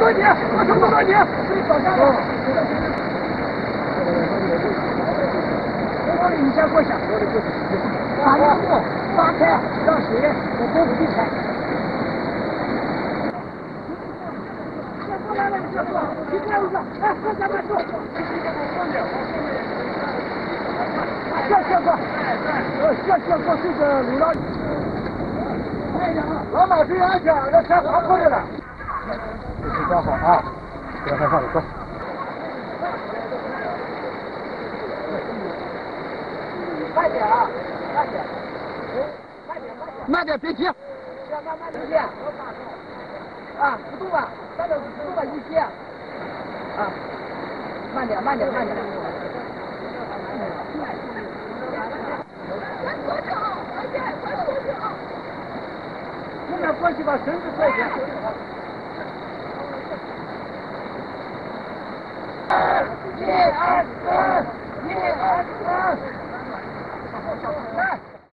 着你，我守不着你，你走下来。你先过下，把烟雾发开，让水我功夫避开。过来了，你别坐，你过来一个，哎，快点快坐。谢过这个刘老。老马注意安全，这车滑坡着呢。这车装好啊，不要害怕了，走。慢点啊，慢点，慢点，别急。慢点，啊，不动吧，不动吧，一些。啊，慢点。咱左手，而且咱左手。后面过去把绳子拽紧。1、2、3，1、2、3。来。